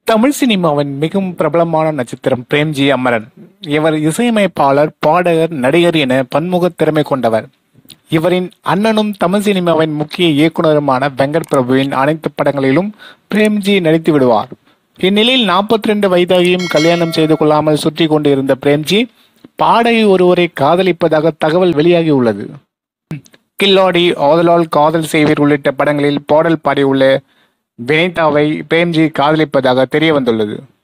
தமிழ் சினிமாவின் மிகவும் பிரபலமான நட்சத்திரம் பிரேம்ஜி அமரன். இவர் இசையமைப்பாளர், பாடகர், நடிகர் என பன்முக திறமை கொண்டவர். இவரின் அண்ணனும் தமிழ் சினிமாவின் முக்கிய இயக்குனருமான வெங்கட் பிரபுவின் அனைத்து படங்களிலும் பிரேம்ஜி நடித்து விடுவார். இந்நிலையில் 42 வயதாகியும் கல்யாணம் செய்து கொள்ளாமல் சுற்றி கொண்டு இருந்த பிரேம்ஜி பாடகி ஒருவரை காதலிப்பதாக தகவல் வெளியாகி உள்ளது. கில்லாடி, ஆதலால் காதல் செய்வீர் உள்ளிட்ட படங்களில் பாடல் பாடியுள்ள வினிதாவை பிரேம்ஜி காதலிப்பதாக தெரிய வந்துள்ளது.